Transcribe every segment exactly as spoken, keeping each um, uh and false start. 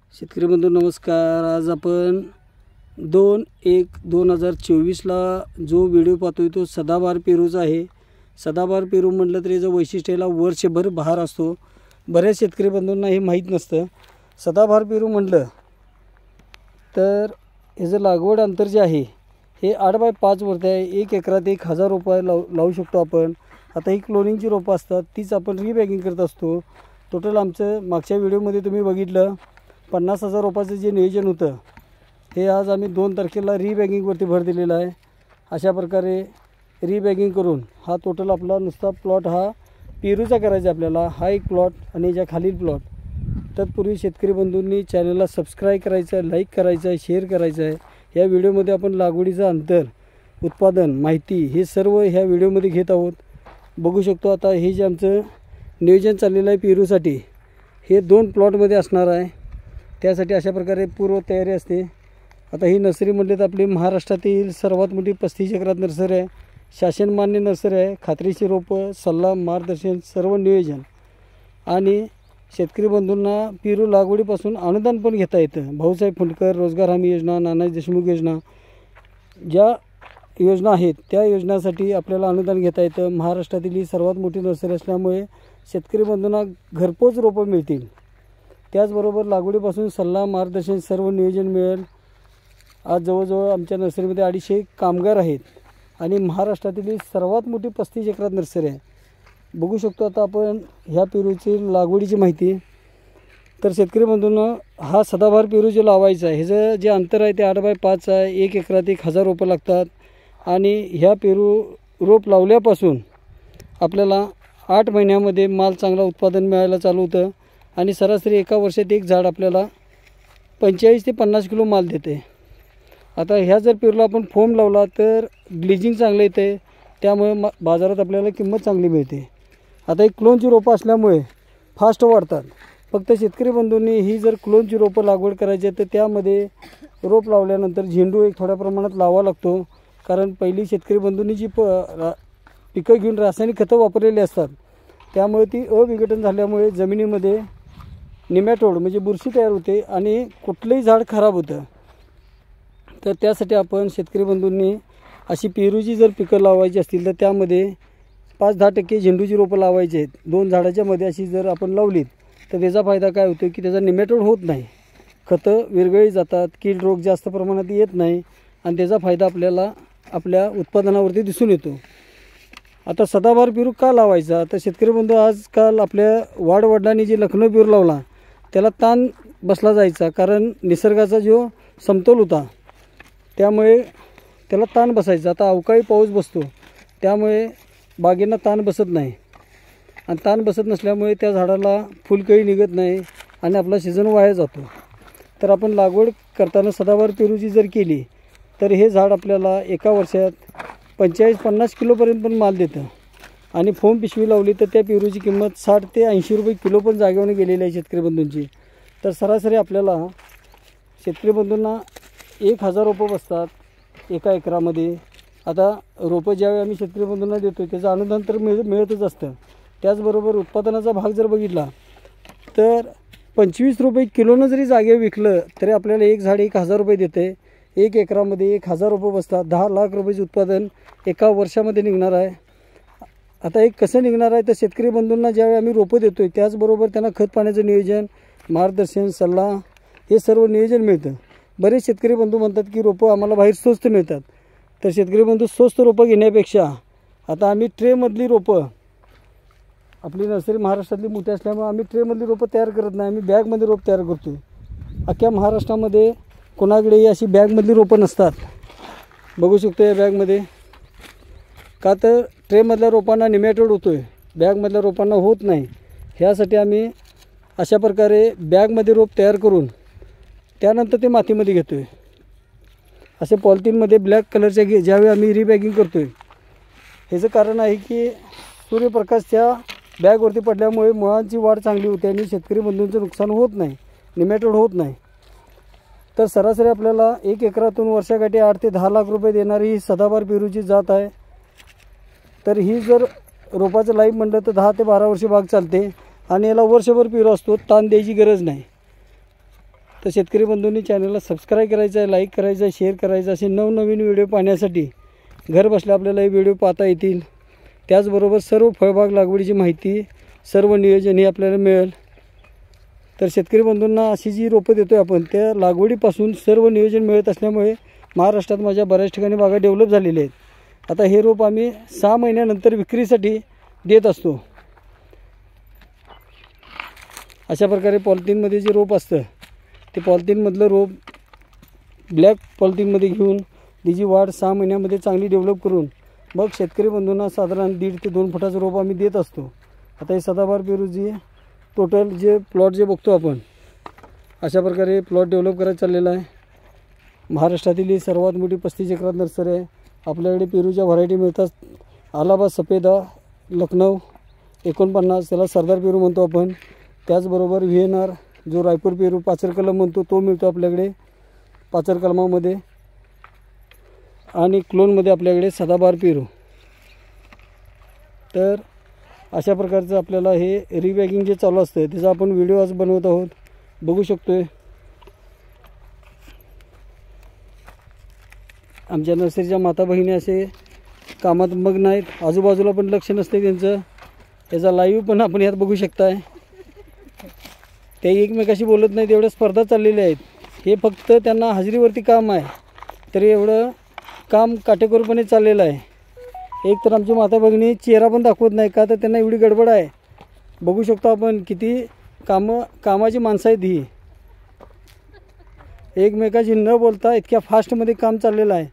शेतकरी बंधू नमस्कार। आज आपण दोन एक दोन हजार चोवीसला जो व्हिडिओ पाहतोय तो सदाबहार पेरूचा आहे। सदाबहार पेरू म्हटलं तर याचं वैशिष्ट्य याला वर्षभर बहार असतो। बऱ्याच शेतकरी बंधूंना हे माहीत नसतं। सदाबहार पेरू म्हटलं तर याचं लागवड अंतर जे आहे हे आठ बाय पाच वरती आहे। एक एकरात एक हजार रुपये लाव लावू शकतो आपण। आता ही क्लोनिंगची रोपं असतात तीच आपण रीबॅगिंग करत असतो। टोटल आमचं मागच्या व्हिडिओमध्ये तुम्ही बघितलं पन्नास हजार रुपयाचं जे नियोजन होतं हे आज आम्ही दोन तारखेला रीबॅगिंगवरती भर दिलेला आहे। अशा प्रकारे रीबॅगिंग करून हा टोटल आपला नुसता प्लॉट हा पेरूचा करायचा आपल्याला। हा एक प्लॉट आणि याच्या खालील प्लॉट। तत्पूर्वी शेतकरी बंधूंनी चॅनलला सबस्क्राईब करायचं आहे, लाईक करायचं आहे, शेअर करायचं आहे। या व्हिडिओमध्ये आपण लागवडीचं अंतर, उत्पादन, माहिती हे सर्व ह्या व्हिडिओमध्ये घेत आहोत। बघू शकतो आता हे जे आमचं नियोजन चाललेलं आहे पेरूसाठी हे दोन प्लॉटमध्ये असणार आहे। त्यासाठी अशा प्रकारे पूर्व तयारी असते। आता ही नर्सरी म्हटली तर आपली महाराष्ट्रातील सर्वात मोठी पस्तीस एकरात नर्सरी आहे। शासनमान्य नर्सरी आहे। खात्रीशीर रोपं, सल्ला, मार्गदर्शन, सर्व नियोजन आणि शेतकरी बंधूंना पेरू लागवडीपासून अनुदान पण घेता येतं। भाऊसाहेब फुंडकर रोजगार हमी योजना, नानाजी देशमुख योजना, ज्या योजना आहेत त्या योजनासाठी आपल्याला अनुदान घेता येतं। महाराष्ट्रातील ही सर्वात मोठी नर्सरी असल्यामुळे शेतकरी बंधूंना घरपोच रोपं मिळतील। त्याचबरोबर लागवडीपासून सल्ला, मार्गदर्शन, सर्व नियोजन मिळेल। आज जवळजवळ आमच्या नर्सरीमध्ये अडीचशे कामगार आहेत आणि महाराष्ट्रातील सर्वात मोठी पस्तीस एकरात नर्सरी आहे। बघू शकतो आता आपण ह्या पेरूची लागवडीची माहिती। तर शेतकरी बंधूंना हा सदाबहार पेरू जे लावायचा आहे ह्याचं जे अंतर आहे ते आठ बाय पाच आहे। एक एकरात एक हजार रोपं लागतात आणि ह्या पेरू रोप लावल्यापासून आपल्याला आठ महिन्यामध्ये माल चांगला उत्पादन मिळायला चालू होतं आणि सरासरी एका वर्षात एक झाड आपल्याला पंचेचाळीस ते पन्नास किलो माल देते। आता ह्या जर पेरूला आपण फोम लावला तर ग्लिजिंग चांगलं येते, त्यामुळे मा बाजारात आपल्याला किंमत चांगली मिळते। आता एक क्लोनची रोपं असल्यामुळे फास्ट वाढतात। फक्त शेतकरी बंधूंनी ही जर क्लोनची रोपं लागवड करायची तर त्यामध्ये रोप लावल्यानंतर झेंडू एक थोड्या प्रमाणात लावा लागतो। कारण पहिली शेतकरी बंधूंनी जी प रा पिकं घेऊन रासायनिक खतं वापरलेली असतात त्यामुळे ती अविघटन झाल्यामुळे जमिनीमध्ये निमॅटोड म्हणजे बुरशी तयार होते आणि कुठलंही झाड खराब होतं। तर त्यासाठी आपण शेतकरी बंधूंनी अशी पेरूची जर पिकं लावायची असतील तर त्यामध्ये पाच दहा टक्के झेंडूची रोपं लावायची आहेत। दोन झाडाच्या मध्ये अशी जर आपण लावलीत तर त्याचा फायदा काय होतो की त्याचा निमॅटोड होत नाही, खतं विरघळली जातात, कीड रोग जास्त प्रमाणात येत नाही आणि त्याचा फायदा आपल्याला आपल्या उत्पादनावरती दिसून येतो। आता सदाबहार पेरू का लावायचा तर शेतकरी बंधू आजकाल आपल्या वाडवडिलांनी जे लखनौ पेरू लावला त्याला ताण बसला जायचा, कारण निसर्गाचा जो समतोल होता त्यामुळे त्याला ताण बसायचा। आता अवकाळी पाऊस बसतो त्यामुळे बागेंना ताण बसत नाही आणि ताण बसत नसल्यामुळे त्या झाडाला फुलकळी निघत नाही आणि आपला सीझन वाया जातो। तर आपण लागवड करताना सदाबहार पेरूची जर केली तर हे झाड आपल्याला एका वर्षात पंचेचाळीस पन्नास किलोपर्यंत पण माल देतं आणि फोम पिशवी लावली तर त्या पेरूची किंमत साठ ते ऐंशी रुपये किलो पण जागेवर गेलेली आहे शेतकरी बंधूंची। तर सरासरी आपल्याला शेतकरी बंधूंना एक हजार रोपं बसतात एका एकरामध्ये। आता रोपं ज्यावेळी आम्ही शेतकरी बंधूंना देतो त्याचं अनुदान तर मिळ मिळतच असतं। त्याचबरोबर उत्पादनाचा भाग जर बघितला तर पंचवीस रुपये किलोनं जरी जागे विकलं तरी आपल्याला एक झाड एक हजार रुपये देते। एक एकरामध्ये एक हजार रुपये बसतात। दहा लाख रुपयाचं उत्पादन एका वर्षामध्ये निघणार आहे। आता एक कसं निघणार आहे तर शेतकरी बंधूंना ज्यावेळी आम्ही रोपं देतो आहे त्याचबरोबर त्यांना खत पाण्याचं नियोजन, मार्गदर्शन, सल्ला हे सर्व नियोजन मिळतं। बरेच शेतकरी बंधू म्हणतात की रोपं आम्हाला बाहेर स्वस्त मिळतात। तर शेतकरी बंधू स्वस्त रोपं घेण्यापेक्षा आता आम्ही ट्रेमधली रोपं, आपली नर्सरी महाराष्ट्रातली मोठी असल्यामुळे आम्ही ट्रेमधली रोपं तयार करत नाही, आम्ही बॅगमध्ये रोप तयार करतो। अख्ख्या महाराष्ट्रामध्ये कोणाकडेही अशी बॅगमधली रोपं नसतात। बघू शकतो या बॅगमध्ये, का तर ट्रेमधल्या रोपांना निमॅटोड होतो आहे, बॅगमधल्या रोपांना होत नाही। ह्यासाठी आम्ही अशा प्रकारे बॅगमध्ये रोप तयार करून त्यानंतर ते मातीमध्ये घेतो आहे। असे पॉलिथिनमध्ये ब्लॅक कलरच्या घे ज्यावेळी आम्ही रीबॅगिंग करतो आहे ह्याचं कारण आहे की सूर्यप्रकाश त्या बॅगवरती पडल्यामुळे मुळांची वाढ चांगली होते आणि शेतकरी बंधूंचं नुकसान होत नाही, निमॅटोड होत नाही। तर सरासरी आपल्याला एक एकरातून वर्षाकाठी आठ ते दहा लाख रुपये देणारी ही सदाबहार पेरूची जात आहे। तर ही जर रोपाचं लाईफ म्हणलं तर दहा ते बारा वर्षे बाग चालते आणि याला वर्षभर पेरू असतो, ताण द्यायची गरज नाही। तर शेतकरी बंधूंनी चॅनलला सबस्क्राईब करायचं आहे, लाईक करायचं आहे, शेअर करायचं. असे नवनवीन व्हिडिओ पाहण्यासाठी घर बसल्या आपल्याला हे व्हिडिओ पाहता येतील. त्याचबरोबर सर्व फळबाग लागवडीची माहिती, सर्व नियोजन हे आपल्याला मिळेल. तर शेतकरी बंधूंना अशी जी रोपं देतो आहे आपण, त्या लागवडीपासून सर्व नियोजन मिळत असल्यामुळे महाराष्ट्रात माझ्या बऱ्याच ठिकाणी बागा डेव्हलप झालेल्या आहेत. आता हे रोप आम्ही सहा महिन्यानंतर विक्रीसाठी देत असतो. अशा प्रकारे पॉलिथिनमध्ये जे रोप असतं ते पॉलिथिनमधलं रोप ब्लॅक पॉलिथिनमध्ये घेऊन तिची वाढ सहा महिन्यामध्ये चांगली डेव्हलप करून मग शेतकरी बंधूंना साधारण दीड ते दोन फुटाचं रोप आम्ही देत असतो. आता हे सदाबहार पेरू जी टोटल जे प्लॉट जे बघतो आपण, अशा प्रकारे प्लॉट डेव्हलप करायला चाललेला आहे. महाराष्ट्रातील ही सर्वात मोठी पस्तीस एकरात नर्सरी आहे. आपल्याकडे पेरूच्या व्हरायटी मिळतात. अलाहाबाद सफेदा, लखनौ एकोणपन्नास, त्याला सरदार पेरू म्हणतो आपण. त्याचबरोबर व्ही एन आर जो रायपूर पेरू पाचर कलम म्हणतो तो मिळतो आपल्याकडे पाचर कलमामध्ये. आणि क्लोनमध्ये आपल्याकडे सदाबहार पेरू. तर अशा प्रकारचं आपल्याला हे रिबॅगिंग जे चालू असतं त्याचा आपण व्हिडिओ आज बनवत आहोत, बघू शकतोय. आमच्या नर्सरीच्या माता भगिनी असे कामात मग्न आहेत, आजूबाजूला पण लक्ष नसते त्यांचं. त्याचा लाईव्ह पण आपण यात बघू शकताय. ते एकमेकाशी बोलत नाहीत, एवढ्या स्पर्धा चाललेल्या आहेत. हे फक्त त्यांना हाजरीवरती काम आहे, तरी एवढं काम काटेकोरपणे चाललेलं आहे. एक तर आमची माता भगिनी चेहरा पण दाखवत नाही, का तर त्यांना एवढी गडबड आहे. बघू शकतो आपण किती कामं कामाची माणसं आहेत ही. एकमेकाशी न बोलता इतक्या फास्टमध्ये काम चाललेलं आहे.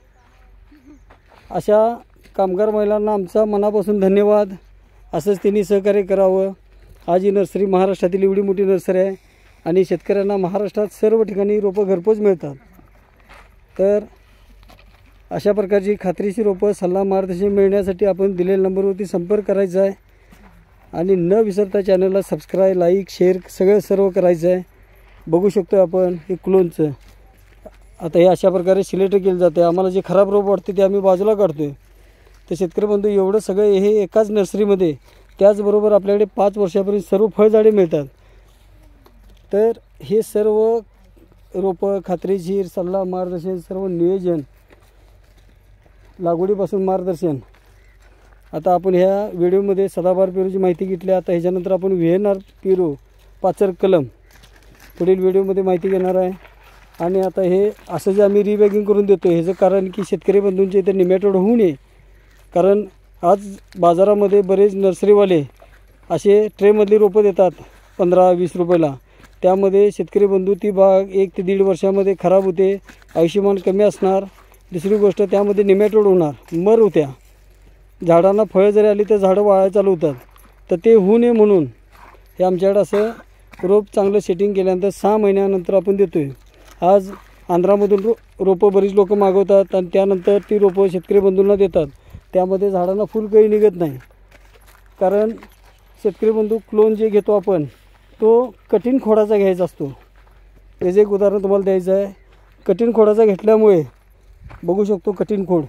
अशा कामगार महिलांना आमचा मनापासून धन्यवाद. असंच त्यांनी सहकार्य करावं. आज ही नर्सरी महाराष्ट्रातील एवढी मोठी नर्सरी आहे आणि शेतकऱ्यांना महाराष्ट्रात सर्व ठिकाणी रोपं घरपोच मिळतात. तर अशा प्रकारची खात्रीशीर रोपं सल्ला मार्गदर्शन मिळण्यासाठी आपण दिलेल्या नंबरवरती संपर्क करायचा आहे. आणि न विसरता चॅनलला सबस्क्राईब, लाईक, शेअर सगळं सर्व करायचं आहे. बघू शकतो आपण हे क्लोनचं. आता हे अशा प्रकारे सिलेक्ट केलं जातं. आम्हाला जे खराब रोप वाटते ते आम्ही बाजूला काढतो आहे. तर शेतकरी बंधू एवढं सगळं हे एकाच नर्सरीमध्ये, त्याचबरोबर आपल्याकडे पाच वर्षापर्यंत सर्व फळझाडे मिळतात. तर हे सर्व रोपं खात्रीशीर सल्ला मार्गदर्शन, सर्व नियोजन, लागवडीपासून मार्गदर्शन. आता आपण ह्या व्हिडिओमध्ये सदाबहार पेरूची माहिती घेतली. आता ह्याच्यानंतर आपण व्ही एन आर पेरू पाचर कलम पुढील व्हिडिओमध्ये माहिती घेणार आहे. आणि आता हे असं जे आम्ही रिबॅगिंग करून देतो ह्याचं कारण की शेतकरी बंधूंचे इथे निमॅटोड होऊ नये. कारण आज बाजारामध्ये बरेच नर्सरीवाले असे ट्रेमधली रोपं देतात पंधरा वीस रुपयाला. त्यामध्ये शेतकरी बंधू ती बाग एक ते दीड वर्षामध्ये खराब होते, आयुष्यमान कमी असणार. दुसरी गोष्ट त्यामध्ये निमॅटोड होणार, मर होत्या. झाडांना फळं जरी आली तर झाडं वाळायला चालू होतात. तर ते होऊ नये म्हणून हे आमच्याकडे असं रोप चांगलं सेटिंग केल्यानंतर सहा महिन्यानंतर आपण देतो आहे. आज आंध्रामधून रो रोपं बरीच लोक मागवतात आणि त्यानंतर ती रोपं शेतकरी बंधूंना देतात. त्यामध्ये झाडांना फुल काही निघत नाही. कारण शेतकरी बंधू क्लोन जे घेतो आपण तो कठीण खोडाचा घ्यायचा असतो. त्याचं एक उदाहरण तुम्हाला द्यायचं आहे. कठीण खोडाचा घेतल्यामुळे बघू शकतो कठीण खोड,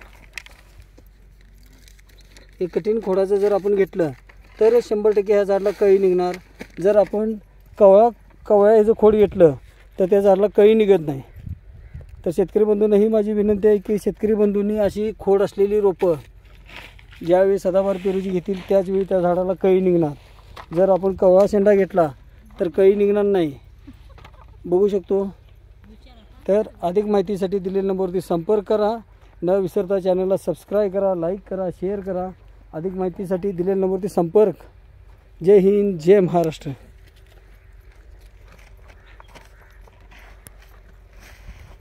हे कठीण खोडाचं जर आपण घेतलं तर शंभर टक्के ह्या झाडाला कळी निघणार. जर आपण कवळा कवळ्या ह्याचं खोड घेतलं तर त्या झाडाला कळी निघत नाही. तर शेतकरी बंधूंना ही माझी विनंती आहे की शेतकरी बंधूंनी अशी खोड असलेली रोपं ज्यावेळी सदाबहार पेरूची घेतील त्याचवेळी त्या झाडाला कळी निघणार. जर आपण कवळा शेंडा घेतला तर कळी निघणार नाही, बघू शकतो. तर अधिक माहितीसाठी दिलेल्या नंबरवरती संपर्क करा. न विसरता चॅनलला सबस्क्राईब करा, लाईक करा, शेअर करा. अधिक माहितीसाठी दिलेल्या नंबरवरती संपर्क. जय हिंद, जय महाराष्ट्र.